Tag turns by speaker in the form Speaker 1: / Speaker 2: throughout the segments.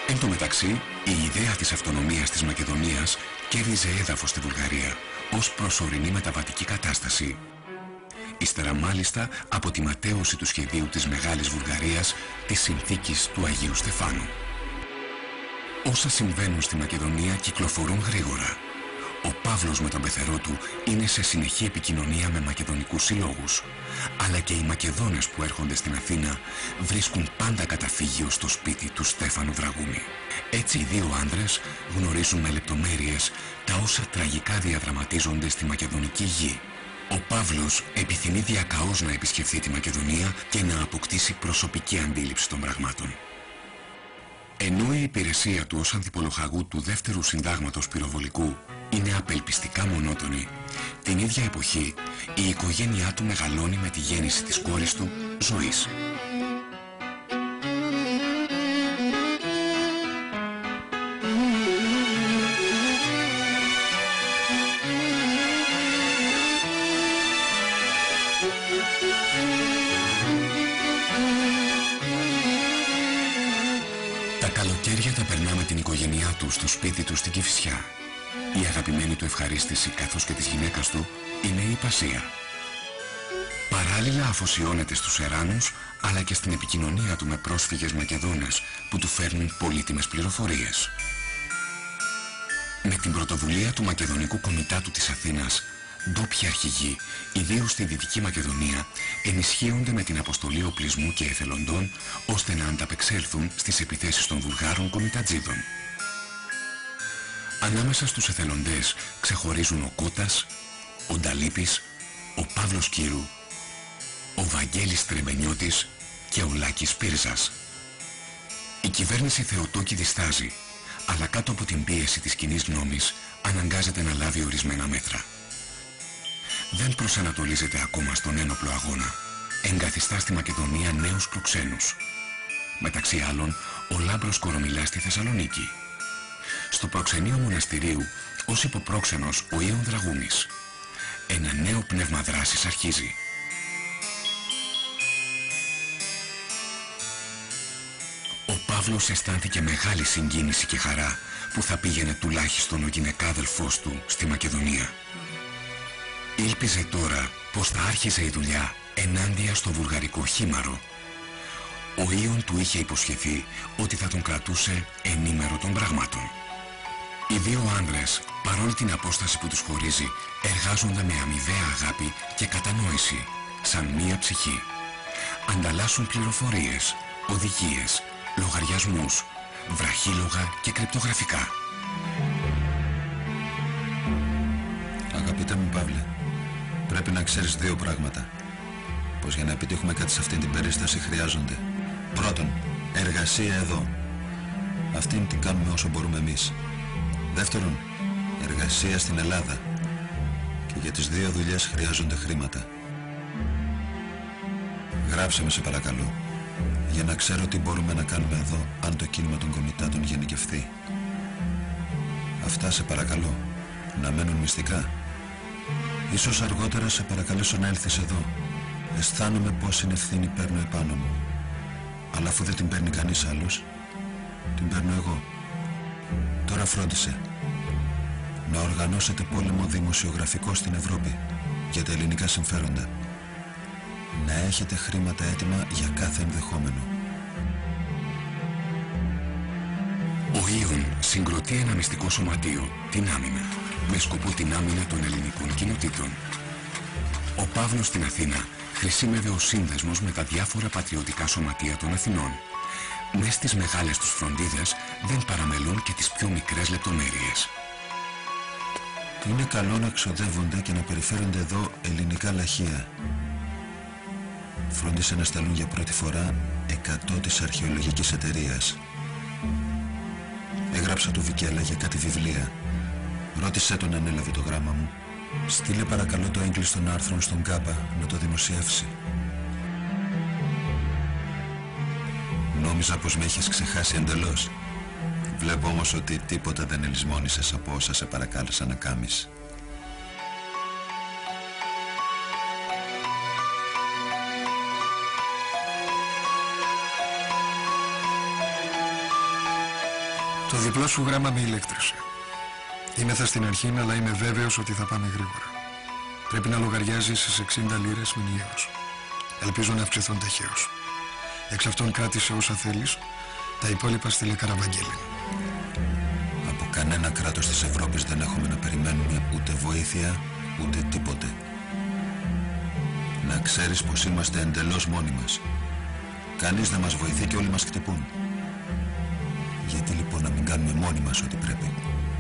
Speaker 1: Εν τω μεταξύ, η ιδέα της αυτονομίας της Μακεδονίας κέρδιζε έδαφος στη Βουλγαρία ως προσωρινή μεταβατική κατάσταση. Ύστερα μάλιστα από τη ματαίωση του σχεδίου της Μεγάλης Βουλγαρίας, της συνθήκης του Αγίου Στεφάνου. Όσα συμβαίνουν στη Μακεδονία κυκλοφορούν γρήγορα. Ο Παύλος με τον πεθερό του είναι σε συνεχή επικοινωνία με μακεδονικούς συλλόγους, αλλά και οι Μακεδόνες που έρχονται στην Αθήνα βρίσκουν πάντα καταφύγιο στο σπίτι του Στέφανου Δραγούμη. Έτσι οι δύο άντρες γνωρίζουν με λεπτομέρειες τα όσα τραγικά διαδραματίζονται στη μακεδονική γη. Ο Παύλος επιθυμεί διακαώς να επισκεφθεί τη Μακεδονία και να αποκτήσει προσωπική αντίληψη των πραγμάτων. Ενώ η υπηρεσία του ως ανθιπολοχαγού του δεύτερου συντάγματος πυροβολικού είναι απελπιστικά μονότονη, την ίδια εποχή η οικογένειά του μεγαλώνει με τη γέννηση της κόρης του, Ζωής. Τα καλοκαίρια τα περνά με την οικογένειά του στο σπίτι του στην Κηφισιά. Η αγαπημένη του ευχαρίστηση καθώς και της γυναίκας του είναι η Πασία. Παράλληλα αφοσιώνεται στους Εράνους αλλά και στην επικοινωνία του με πρόσφυγες Μακεδόνες που του φέρνουν πολύτιμες πληροφορίες. Με την πρωτοβουλία του Μακεδονικού Κομιτάτου της Αθήνας, ντόπιοι αρχηγοί, ιδίως στη Δυτική Μακεδονία, ενισχύονται με την αποστολή οπλισμού και εθελοντών ώστε να ανταπεξέλθουν στις επιθέσεις των Βουλγάρων κομιτατζίδων. Ανάμεσα στους εθελοντές ξεχωρίζουν ο Κώτας, ο Νταλίπης, ο Παύλος Κύρου, ο Βαγγέλης Τρεμπενιώτης και ο Λάκης Πύρζας. Η κυβέρνηση Θεοτόκη διστάζει, αλλά κάτω από την πίεση της κοινής γνώμης αναγκάζεται να λάβει ορισμένα μέτρα. Δεν προσανατολίζεται ακόμα στον ένοπλο αγώνα. Εγκαθιστά στη Μακεδονία νέους προξένους. Μεταξύ άλλων, ο Λάμπρος Κορομιλάς στη Θεσσαλονίκη. Στο προξενείο μοναστηρίου, ως υποπρόξενος ο Ιων Δραγούμης. Ένα νέο πνεύμα δράσης αρχίζει. Ο Παύλος αισθάνθηκε μεγάλη συγκίνηση και χαρά που θα πήγαινε τουλάχιστον ο γυναικάδελφός του στη Μακεδονία. Ήλπιζε τώρα πως θα άρχιζε η δουλειά ενάντια στο βουλγαρικό χήμαρο. Ο Ιων του είχε υποσχεθεί ότι θα τον κρατούσε ενήμερο των πραγμάτων. Οι δύο άνδρες, παρόλη την απόσταση που τους χωρίζει, εργάζονται με αμοιβαία αγάπη και κατανόηση, σαν μία ψυχή. Ανταλλάσσουν πληροφορίες, οδηγίες, λογαριασμούς, βραχύλογα και κρυπτογραφικά.
Speaker 2: Αγαπητέ μου Παύλε, πρέπει να ξέρεις δύο πράγματα. Πως για να επιτύχουμε κάτι σε αυτήν την περίσταση χρειάζονται. Πρώτον, εργασία εδώ. Αυτήν την κάνουμε όσο μπορούμε εμείς. Δεύτερον, εργασία στην Ελλάδα. Και για τις δύο δουλειές χρειάζονται χρήματα. Γράψε με σε παρακαλώ, για να ξέρω τι μπορούμε να κάνουμε εδώ αν το κίνημα των κομιτάτων γενικευθεί. Αυτά σε παρακαλώ, να μένουν μυστικά. Ίσως αργότερα σε παρακαλέσω να έλθεις εδώ. Αισθάνομαι πόση ευθύνη παίρνω επάνω μου. Αλλά αφού δεν την παίρνει κανείς άλλος, την παίρνω εγώ. Τώρα φρόντισε να οργανώσετε πόλεμο δημοσιογραφικό στην Ευρώπη για τα ελληνικά συμφέροντα. Να έχετε χρήματα έτοιμα για κάθε ενδεχόμενο.
Speaker 1: Ο Ιων συγκροτεί ένα μυστικό σωματείο, την Άμυνα, με σκοπό την άμυνα των ελληνικών κοινοτήτων. Ο Παύλος στην Αθήνα χρησιμεύε ο σύνδεσμος με τα διάφορα πατριωτικά σωματεία των Αθηνών. Μες στις μεγάλες τους φροντίδες δεν παραμελούν και τις πιο μικρές λεπτομέρειες.
Speaker 2: Είναι καλό να ξοδεύονται και να περιφέρονται εδώ ελληνικά λαχεία. Φρόντισε να σταλούν για πρώτη φορά 100 της αρχαιολογικής εταιρείας. Έγραψα του Βικέλα για κάτι βιβλία. Ρώτησέ τον αν έλαβε το γράμμα μου. Στείλε παρακαλώ το έγκλειστο των άρθρων στον Κάμπα να το δημοσιεύσει. Νόμιζα πως με έχεις ξεχάσει εντελώς. Βλέπω όμως ότι τίποτα δεν ελισμόνησες από όσα σε παρακάλεσα να κάνεις.
Speaker 3: Το διπλό σου γράμμα με ηλέκτρισε. Είμεθα στην αρχή, αλλά είμαι βέβαιος ότι θα πάμε γρήγορα. Πρέπει να λογαριάζεις στις 60 λίρες μηνιαίως. Ελπίζω να αυξηθούν ταχαίως. Εξ αυτών κράτησε όσα θέλεις, τα υπόλοιπα στείλε Καραβαγγέλη.
Speaker 2: Από κανένα κράτος της Ευρώπης δεν έχουμε να περιμένουμε ούτε βοήθεια, ούτε τίποτε. Να ξέρεις πως είμαστε εντελώς μόνοι μας. Κανείς δεν μας βοηθεί και όλοι μας χτυπούν. Γιατί λοιπόν να μην κάνουμε μόνοι μας ό,τι πρέπει?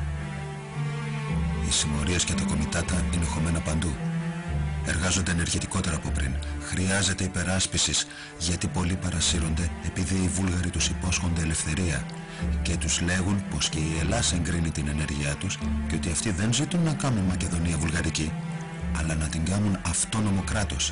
Speaker 2: Οι συμμορίες και τα κομιτάτα είναι χωμένα παντού. Εργάζονται ενεργητικότερα από πριν. Χρειάζεται υπεράσπισης, γιατί πολλοί παρασύρονται επειδή οι Βούλγαροι τους υπόσχονται ελευθερία και τους λέγουν πως και η Ελλάς εγκρίνει την ενέργειά τους και ότι αυτοί δεν ζητούν να κάνουν Μακεδονία βουλγαρική, αλλά να την κάνουν αυτόνομο κράτος.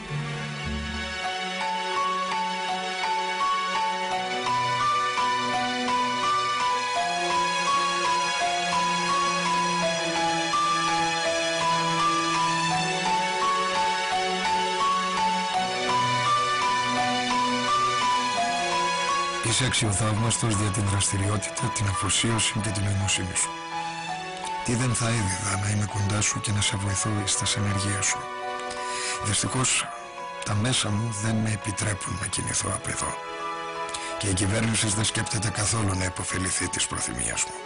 Speaker 3: Είσαι αξιοθαύμαστος δια την δραστηριότητα, την αφοσίωση και την νοημοσύνη σου. Τι δεν θα έδιδα να είμαι κοντά σου και να σε βοηθώ στις ενεργείες σου. Δυστυχώς τα μέσα μου δεν με επιτρέπουν να κινηθώ απ' εδώ. Και η κυβέρνηση δεν σκέπτεται καθόλου να υποφεληθεί της προθυμίας μου.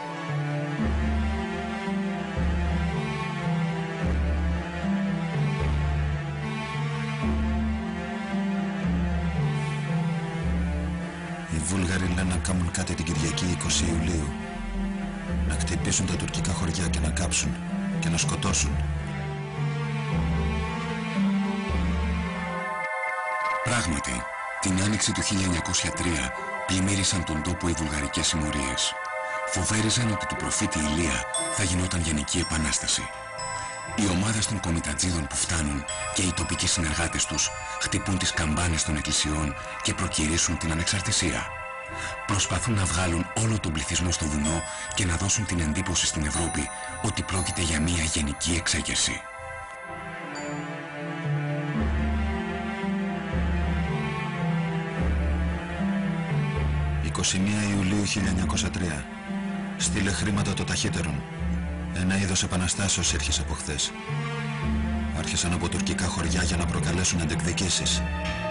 Speaker 2: Οι Βούλγαροι λένε να κάνουν κάτι την Κυριακή 20 Ιουλίου. Να χτυπήσουν τα τουρκικά χωριά και να κάψουν και να σκοτώσουν.
Speaker 1: Πράγματι, την άνοιξη του 1903 πλημμύρισαν τον τόπο οι βουλγαρικές συμμορίες. Φοβέριζαν ότι του προφήτη Ηλία θα γινόταν γενική επανάσταση. Οι ομάδες των κομιτατζίδων που φτάνουν και οι τοπικοί συνεργάτες τους χτυπούν τις καμπάνες των εκκλησιών και προκηρύσουν την ανεξαρτησία. Προσπαθούν να βγάλουν όλο τον πληθυσμό στο βουνό και να δώσουν την εντύπωση στην Ευρώπη ότι πρόκειται για μια γενική εξέγερση.
Speaker 2: «21 Ιουλίου 1903. Στείλε χρήματα το ταχύτερον. Ένα είδος επαναστάσεως ήρχες από χθες. Άρχισαν από τουρκικά χωριά για να προκαλέσουν αντεκδικήσεις.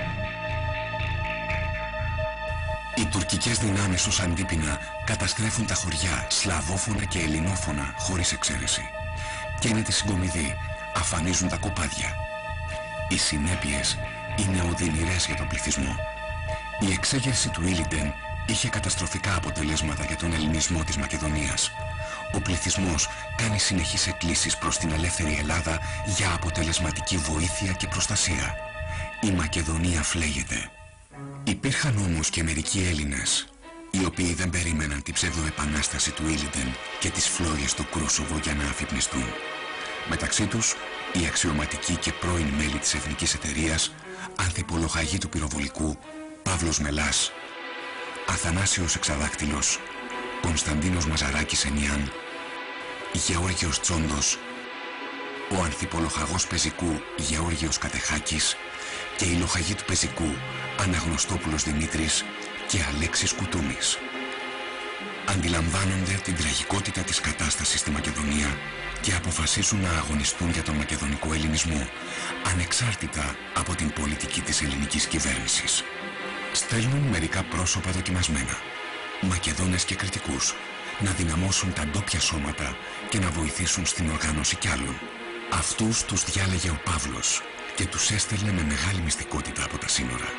Speaker 1: Οι τουρκικές δυνάμεις ως αντίπεινα καταστρέφουν τα χωριά σλαβόφωνα και ελληνόφωνα χωρίς εξαίρεση. Καίνε τη συγκομιδή, αφανίζουν τα κοπάδια. Οι συνέπειες είναι οδυνηρές για τον πληθυσμό. Η εξέγερση του Ήλιντεν είχε καταστροφικά αποτελέσματα για τον ελληνισμό της Μακεδονίας. Ο πληθυσμός κάνει συνεχείς εκκλήσεις προς την ελεύθερη Ελλάδα για αποτελεσματική βοήθεια και προστασία. Η Μακεδονία φλέγεται. Υπήρχαν όμως και μερικοί Έλληνες, οι οποίοι δεν περίμεναν την ψευδοεπανάσταση του Ήλιντεν και τις φλόγες στο Κρούσοβο για να αφυπνιστούν. Μεταξύ τους, οι αξιωματικοί και πρώην μέλη της Εθνικής Εταιρείας, ανθιπολογαγοί του πυροβολικού, Παύλος Μελάς, Αθανάσιος Εξαδάκτυλος, Κωνσταντίνος Μαζαράκης Ενιάν, Γεώργιος Τσόντος, ο ανθιπολοχαγός πεζικού Γεώργιος Κατεχάκης και οι λοχαγοί του πεζικού Αναγνωστόπουλος Δημήτρης και Αλέξης Κουτούμης. Αντιλαμβάνονται την τραγικότητα της κατάστασης στη Μακεδονία και αποφασίσουν να αγωνιστούν για τον μακεδονικό ελληνισμό, ανεξάρτητα από την πολιτική της ελληνικής κυβέρνησης. Στέλνουν μερικά πρόσωπα δοκιμασμένα, Μακεδόνες και κριτικούς, να δυναμώσουν τα ντόπια σώματα και να βοηθήσουν στην οργάνωση κι άλλων. Αυτούς τους διάλεγε ο Παύλος και τους έστελνε με μεγάλη μυστικότητα από τα σύνορα.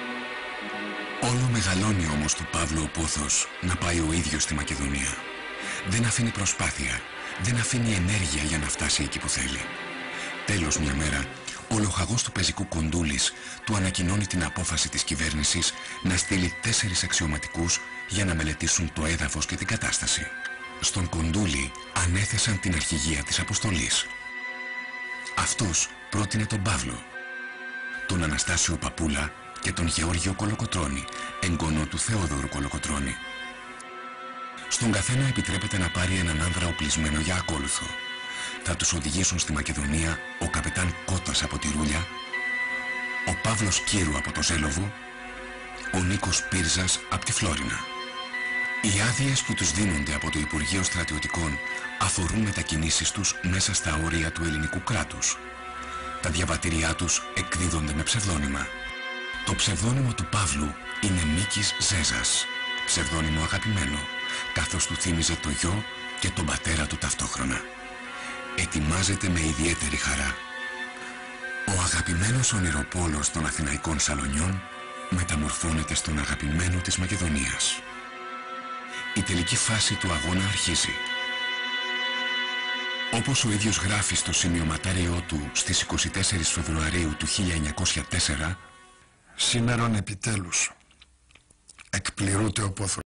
Speaker 1: Όλο μεγαλώνει όμως του Παύλου ο πόθος να πάει ο ίδιος στη Μακεδονία. Δεν αφήνει προσπάθεια, δεν αφήνει ενέργεια για να φτάσει εκεί που θέλει. Τέλος μια μέρα, ο λοχαγός του πεζικού Κοντούλης του ανακοινώνει την απόφαση της κυβέρνησης να στείλει 4 αξιωματικούς για να μελετήσουν το έδαφος και την κατάσταση. Στον Κοντούλη ανέθεσαν την αρχηγία της αποστολής. Αυτός πρότεινε τον Παύλο, τον Αναστάσιο Παπούλα και τον Γεώργιο Κολοκοτρώνη, εγγονό του Θεόδωρου Κολοκοτρώνη. Στον καθένα επιτρέπεται να πάρει έναν άνδρα οπλισμένο για ακόλουθο. Θα τους οδηγήσουν στη Μακεδονία ο καπετάν Κώτας από τη Ρούλια, ο Παύλος Κύρου από το Ζέλοβο, ο Νίκος Πύρζας από τη Φλόρινα. Οι άδειες που τους δίνονται από το Υπουργείο Στρατιωτικών αφορούν μετακινήσεις τους μέσα στα όρια του ελληνικού κράτους. Τα διαβατήριά τους εκδίδονται με ψευδόνυμα. Το ψευδόνυμο του Παύλου είναι Μίκης Ζέζας, ψευδόνυμο αγαπημένο, καθώς του θύμιζε το γιο και τον πατέρα του ταυτόχρονα. Ετοιμάζεται με ιδιαίτερη χαρά. Ο αγαπημένος ονειροπόλος των αθηναϊκών σαλονιών μεταμορφώνεται στον αγαπημένο της Μακεδονίας. Η τελική φάση του αγώνα αρχίζει. Όπως ο ίδιος γράφει στο σημειωματάριό του στις 24 Φεβρουαρίου του 1904,
Speaker 3: «Σήμερον επιτέλους εκπληρούνται ο πόθος.